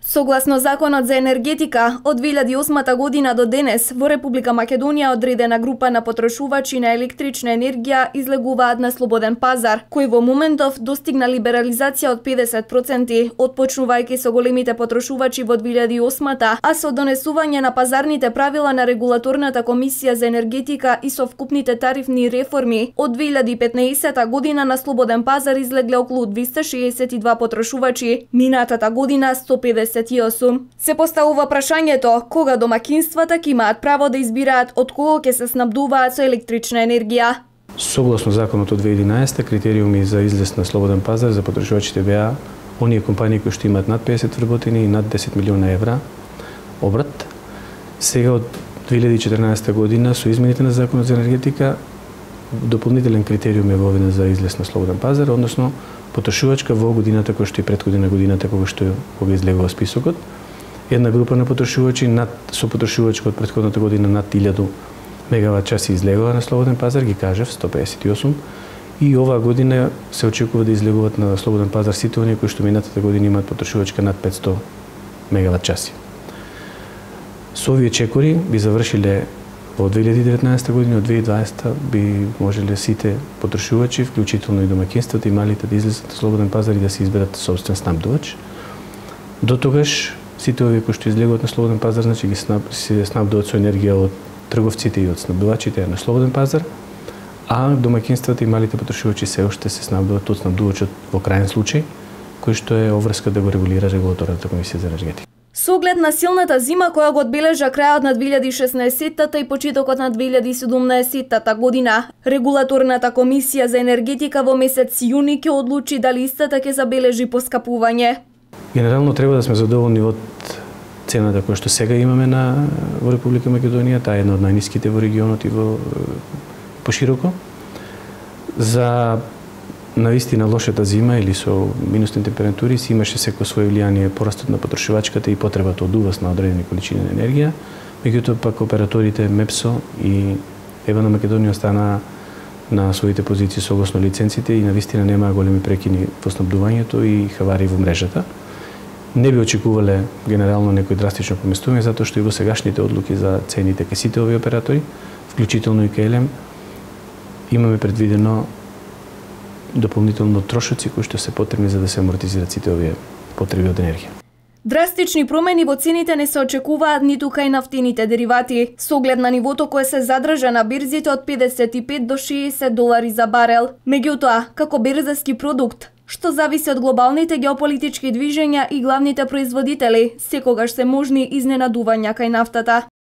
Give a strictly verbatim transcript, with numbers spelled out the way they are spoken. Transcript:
Согласно Законот за енергетика, од две илјади и осма година до денес во Република Македонија одредена група на потрошувачи на електрична енергија излегуваат на слободен пазар, кој во моментов достигна либерализација од педесет проценти, отпочнувајќи со големите потрошувачи во две илјади и осма, а со донесување на пазарните правила на Регулаторната комисија за енергетика и совкупните тарифни реформи, од две илјади и петнаесета година на слободен пазар излегле околу двиста шеесет и два потрошувачи, минатата година сто педесет и осум. Се поставува прашањето кога домакинствата ќе имаат право да избираат од кого ќе се снабдуваат со електрична енергија. Согласно законот од две илјади и единаесета, критериуми за излез на слободен пазар за потрошувачите беа оние компании кои што имаат над педесет вработени и над десет милиона евра обрат. Сега од две илјади и четрнаесета година со измените на законот за енергетика дополнителен критериум е воведен за излез на слободен пазар, односно потрошувачка во годината која што и претходна годината кога што кога излегува списокот. Една група на потрошувачи над со потрошувачка од претходната година над илјада мегават часи излегува на слободен пазар, ги кажав сто педесет и осум, и оваа година се очекува да излегуваат на слободен пазар сите оние кои што минатата година имаат потрошувачка над петсто мегават часи. Со овие чекори би завршиле во две илјади и деветнаесета година, од две илјади и дваесета би можеле сите потрошувачи, вклучително и домакинствата и малите, да излезат на слободен пазар и да се изберат собствен снабдувач. До тогаш сите овие кои што излегуваат на слободен пазар, значи ги снаб, се снабдуваат со енергија од трговците и од снабдувачите на слободен пазар, а домакинствата и малите потрошувачи се уште се снабдуваат од снабдувачот во крајен случај, кој што е обврска да го регулира Регулаторната комисија за енергетика. Со оглед на силната зима која го одбележа крајот на две илјади и шеснаесеттата и почетокот на две илјади и седумнаесеттата година, Регулаторната комисија за енергетика во месец јуни ќе одлучи дали истата ќе забележи поскапување. Генерално треба да сме задоволни од цената која што сега имаме на во Република Македонија, таа е една од најниските во регионот и во пошироко. За навистина лошата зима или со минусни температури си имаше секој свој влијание порастот на потрошувачката и потребата од увоз на одредени количини на енергија. Меѓутоа пак операторите МЕПСО и Евена Македонија остана на своите позиции согласно лиценците и навистина немаа големи прекини во снабдувањето и хавари во мрежата. Не би очекувале генерално некој драстично поместување затоа што и во сегашните одлуки за цените кај сите овие оператори, вклучително и кај Елем, имаме предвидено дополнително трошоци кои што се потребни за да се амортизираат сите овие потреби од енергија. Драстични промени во цените не се очекуваат ниту кај нафтените деривати, со оглед на нивото кое се задржа на бирзите од педесет и пет до шеесет долари за барел. Меѓутоа, како берзаски продукт, што зависи од глобалните геополитички движења и главните производители, секогаш се можни изненадувања кај нафтата.